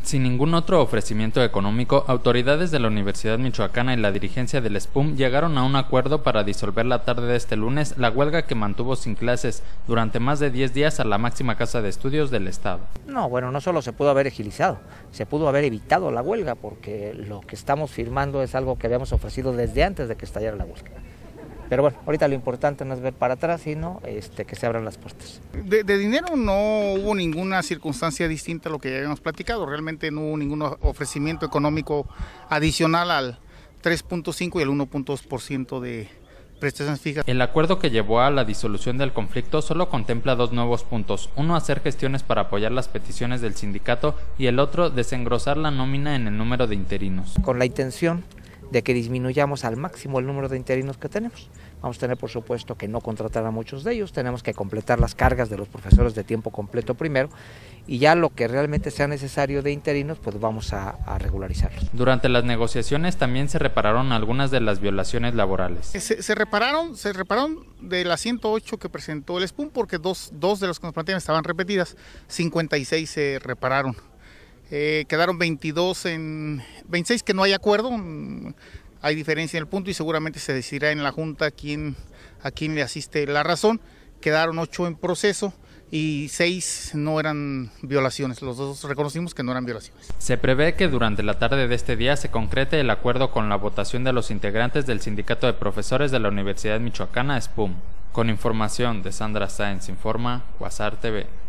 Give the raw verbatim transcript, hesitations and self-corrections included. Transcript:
Sin ningún otro ofrecimiento económico, autoridades de la Universidad Michoacana y la dirigencia del S P U M llegaron a un acuerdo para disolver la tarde de este lunes la huelga que mantuvo sin clases durante más de diez días a la máxima casa de estudios del estado. No, bueno, no solo se pudo haber agilizado, se pudo haber evitado la huelga, porque lo que estamos firmando es algo que habíamos ofrecido desde antes de que estallara la huelga. Pero bueno, ahorita lo importante no es ver para atrás, sino este, que se abran las puertas. De, de dinero no hubo ninguna circunstancia distinta a lo que ya habíamos platicado. Realmente no hubo ningún ofrecimiento económico adicional al tres punto cinco y al uno punto dos por ciento de prestaciones fijas. El acuerdo que llevó a la disolución del conflicto solo contempla dos nuevos puntos. Uno, hacer gestiones para apoyar las peticiones del sindicato, y el otro, desengrosar la nómina en el número de interinos. Con la intención de que disminuyamos al máximo el número de interinos que tenemos. Vamos a tener, por supuesto, que no contratar a muchos de ellos, tenemos que completar las cargas de los profesores de tiempo completo primero, y ya lo que realmente sea necesario de interinos, pues vamos a, a regularizarlos. Durante las negociaciones también se repararon algunas de las violaciones laborales. Se, se repararon, se repararon de las ciento ocho que presentó el S P U M, porque dos, dos de los que nos planteaban estaban repetidas, cincuenta y seis se repararon. Eh, quedaron veintidós en veintiséis que no hay acuerdo, hay diferencia en el punto y seguramente se decidirá en la Junta a quién, a quién le asiste la razón. Quedaron ocho en proceso y seis no eran violaciones, los dos reconocimos que no eran violaciones. Se prevé que durante la tarde de este día se concrete el acuerdo con la votación de los integrantes del Sindicato de Profesores de la Universidad Michoacana S P U M. Con información de Sandra Sáenz Informa, Quasar T V.